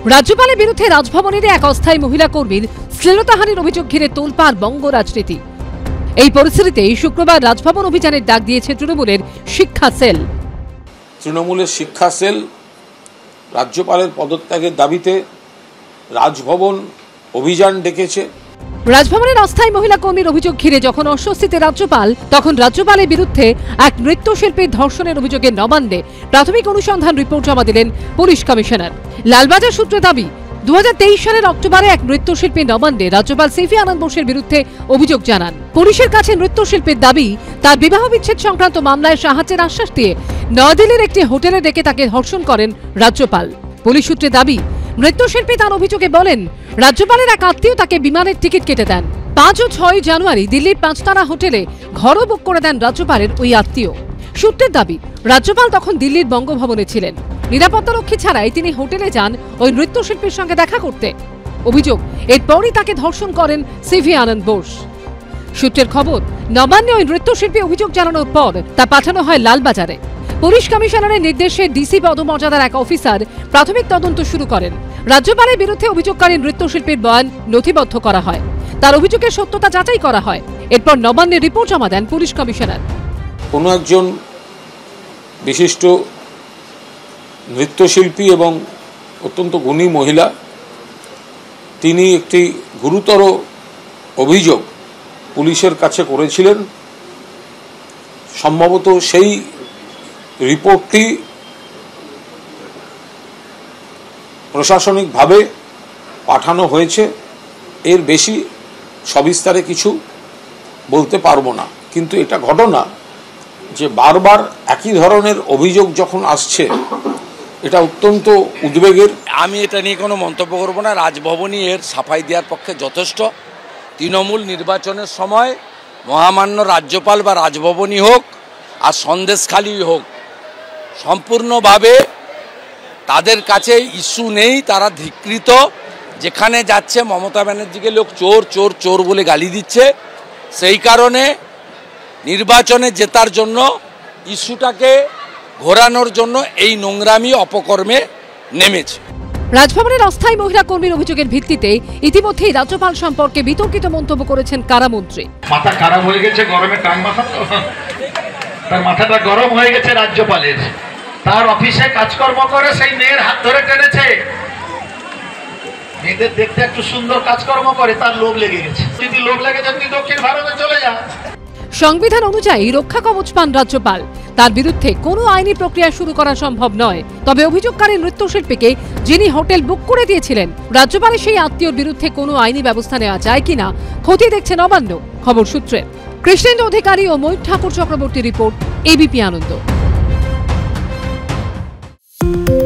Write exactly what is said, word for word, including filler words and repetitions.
রাজ্যপালের বিরুদ্ধে রাজভবনের এক অস্থায়ী মহিলা কর্মীর শ্লীলতাহানির অভিযোগ ঘিরে তোলপাড় বঙ্গ রাজনীতি। এই পরিস্থিতিতে শুক্রবার রাজভবন অভিযানের ডাক দিয়েছে তৃণমূলের শিক্ষা সেল। তৃণমূলের শিক্ষা সেল রাজ্যপালের পদত্যাগের দাবিতে রাজভবন অভিযান ডেকেছে। রাজভবনের অস্থায়ী মহিলা কর্মীর অভিযোগ ঘিরে যখন অস্বস্তিতে রাজ্যপাল, তখন রাজ্যপালের বিরুদ্ধে এক নৃত্যশিল্পীর ধর্ষণের অভিযোগে নবান্নে প্রাথমিক অনুসন্ধান রিপোর্ট জমা দিলেন পুলিশ কমিশনার। লালবাজার সূত্রে দাবি, দু হাজার তেইশ সালের অক্টোবরে এক নৃত্যশিল্পী নবান্নে রাজ্যপাল সিভি আনন্দ বোসের বিরুদ্ধে অভিযোগ জানান। পুলিশের কাছে নৃত্যশিল্পীর দাবি, তার বিবাহ বিচ্ছেদ সংক্রান্ত মামলায় সাহায্যের আশ্বাস দিয়ে নয়াদিল্লির একটি হোটেলে ডেকে তাকে ধর্ষণ করেন রাজ্যপাল। পুলিশ সূত্রে দাবি, নৃত্যশিল্পী তার অভিযোগে বলেন, রাজ্যপালের এক আত্মীয় তাকে বিমানের টিকিট কেটে দেন। পাঁচ ও ছয় জানুয়ারি দিল্লির পাঁচতারা হোটেলে ঘরও বুক করে দেন রাজ্যপালের ওই আত্মীয়। সূত্রের দাবি, রাজ্যপাল তখন দিল্লির বঙ্গভবনে ছিলেন। নিরাপত্তারক্ষী ছাড়াই তিনি হোটেলে যান ওই নৃত্যশিল্পীর সঙ্গে দেখা করতে। অভিযোগ, এরপরই তাকে ধর্ষণ করেন সিভি আনন্দ বোস। সূত্রের খবর, নবান্নে ওই নৃত্যশিল্পী অভিযোগ জানানোর পর তা পাঠানো হয় লালবাজারে। পুলিশ কমিশনারের নির্দেশে ডিসি পদমর্যাদার এক অফিসার প্রাথমিক তদন্ত শুরু করেন। রাজ্যপালের বিরুদ্ধে অভিযোগকারী নৃত্যশিল্পীর বয়ান নথিবদ্ধ করা হয়, তার অভিযোগের সত্যতা যাচাই করা হয়। এরপর নবান্নে রিপোর্ট জমা দেন পুলিশ কমিশনার। কোনো একজন বিশিষ্ট নৃত্যশিল্পী এবং অত্যন্ত গুণী মহিলা, তিনি একটি গুরুতর অভিযোগ পুলিশের কাছে করেছিলেন। সম্ভবত সেই রিপোর্টটি প্রশাসনিকভাবে পাঠানো হয়েছে। এর বেশি সবিস্তারে কিছু বলতে পারবো না, কিন্তু এটা ঘটনা যে বারবার একই ধরনের অভিযোগ যখন আসছে, এটা অত্যন্ত উদ্বেগের। আমি এটা নিয়ে কোনো মন্তব্য করব না। রাজভবনই এর সাফাই দেওয়ার পক্ষে যথেষ্ট। তৃণমূল নির্বাচনের সময় মহামান্য রাজ্যপাল বা রাজভবনই হোক আর সন্দেশখালী হোক, সম্পূর্ণভাবে তাদের কাছে ইস্যু নেই। তারা ধিকৃত। যেখানে যাচ্ছে মমতা ব্যানার্জিকে লোক চোর চোর চোর বলে গালি দিচ্ছে। সেই কারণে নির্বাচনে জেতার জন্য ইস্যুটাকে ঘোরানোর জন্য এই নোংরামি অপকর্মে নেমেছে। রাজভবনের অস্থায়ী মহিলা কর্মীর অভিযোগের ভিত্তিতে ইতিমধ্যেই রাজ্যপাল সম্পর্কে বিতর্কিত মন্তব্য করেছেন কারামন্ত্রী। মাথা খারাপ হয়ে গেছে, গরমে টাং মাথা, তার মাথাটা গরম হয়ে গেছে রাজ্যপালের। তার অফিসে কাজকর্ম করে সেই মেয়ের হাত ধরে টেনেছে। মেয়েদের দেখতে একটু সুন্দর কাজকর্ম করে, তার লোভ লেগে গেছে। যদি লোভ লেগে যায় তুই দক্ষিণ ভারতে চলে যা। সংবিধান অনুযায়ী রক্ষা কবচ পান রাজ্যপাল। তার বিরুদ্ধে কোনো আইনি প্রক্রিয়া শুরু করা সম্ভব নয়। তবে অভিযোগকারী নৃত্যশিল্পীকে, যিনি হোটেল বুক করে দিয়েছিলেন, রাজ্যপালের সেই আত্মীয়র বিরুদ্ধে কোনো আইনি ব্যবস্থা নেওয়া যায় কিনা খতিয়ে দেখছে নবান্ন। খবর সূত্রে কৃষ্ণেন্দু অধিকারী ও ময়ূর ঠাকুর চক্রবর্তী রিপোর্ট, এবিপি আনন্দ।